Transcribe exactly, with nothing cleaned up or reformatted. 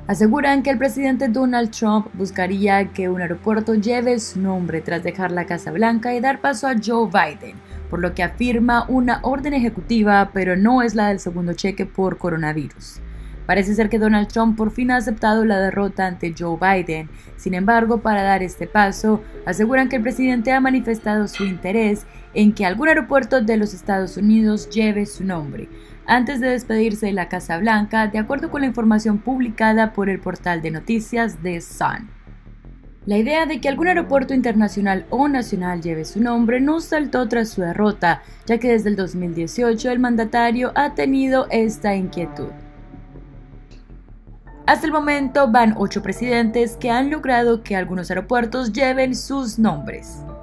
Aseguran que el presidente Donald Trump buscaría que un aeropuerto lleve su nombre tras dejar la Casa Blanca y dar paso a Joe Biden, por lo que afirma una orden ejecutiva, pero no es la del segundo cheque por coronavirus. Parece ser que Donald Trump por fin ha aceptado la derrota ante Joe Biden. Sin embargo, para dar este paso, aseguran que el presidente ha manifestado su interés en que algún aeropuerto de los Estados Unidos lleve su nombre, antes de despedirse de la Casa Blanca, de acuerdo con la información publicada por el portal de noticias The Sun. La idea de que algún aeropuerto internacional o nacional lleve su nombre no saltó tras su derrota, ya que desde el dos mil dieciocho el mandatario ha tenido esta inquietud. Hasta el momento van ocho presidentes que han logrado que algunos aeropuertos lleven sus nombres.